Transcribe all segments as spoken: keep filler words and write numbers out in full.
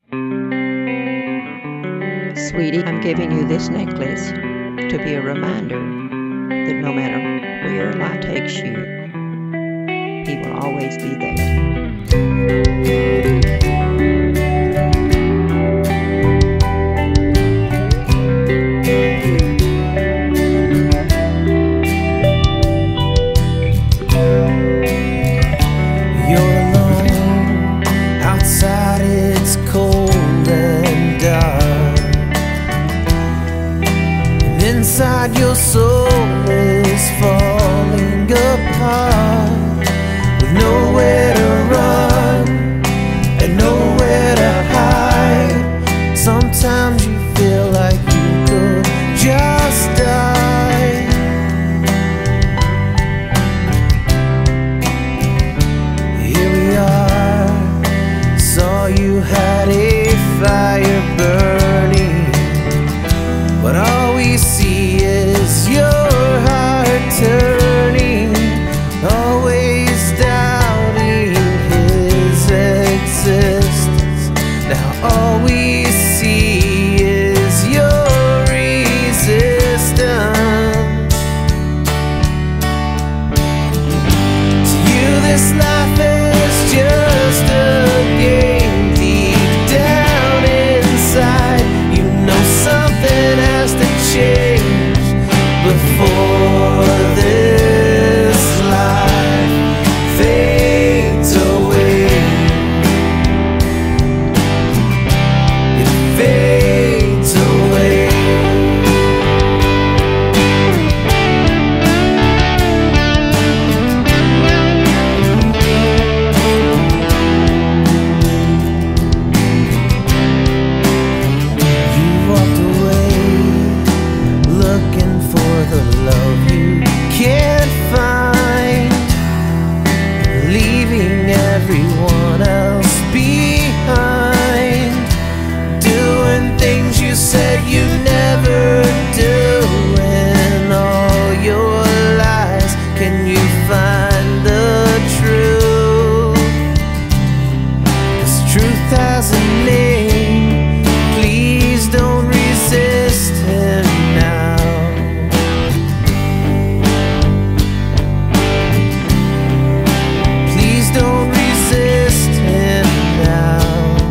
Sweetie, I'm giving you this necklace to be a reminder that no matter where life takes you, He will always be there. Inside your soul is falling apart, with nowhere to run and nowhere to hide. Sometimes you feel like you could just die. Here we are, saw you had a fire burning, but all we see is your heart turning, always doubting His existence. Now all we see is your resistance. To you this life is just a game. Deep down inside, you know something has to change before this life fades away. It fades away. You walked away looking for the love you can't find, leaving everyone else behind, doing things you said you'd never do. In all your lies, can you find the truth? 'Cause truth has a name. Please don't resist Him now. Please don't resist Him now.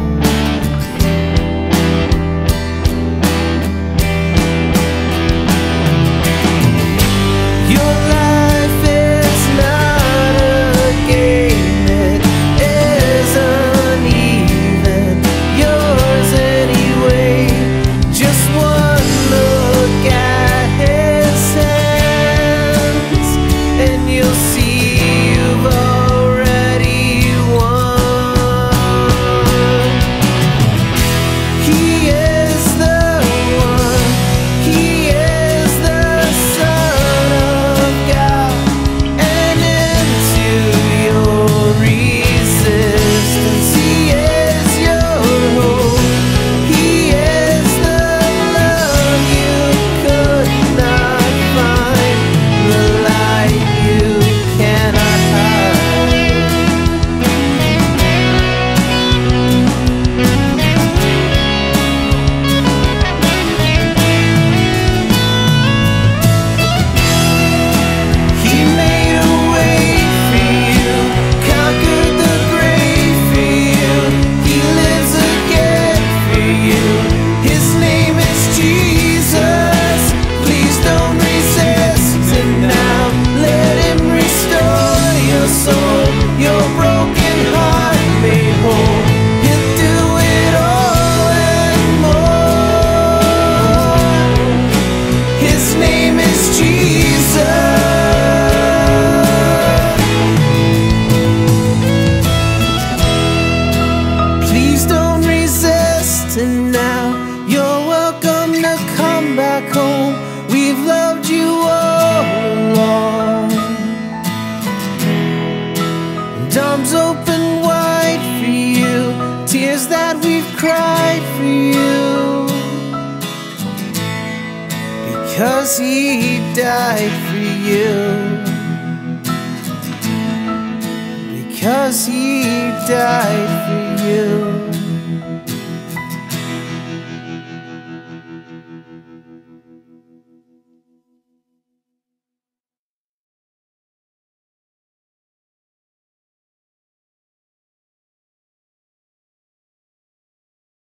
Your life is not a game, it is uneven, yours anyway. Just one look at His hands, and you'll see you've already won. He is the one, He is the Son of God, and into your resistance, He is your hope. He is the love you could not find, the light you cannot hide. He made a way for you, conquered the grave for you. He lives again for you. His name is Jesus. Please don't resist Him now. Let Him restore your soul, your broken heart made whole. He'll do it all and more. His name is Jesus. Please don't resist Him now. You're welcome to come back home. We've loved you all along. And arms open wide for you, tears that we've cried for you. Because He died for you. Because He died for you.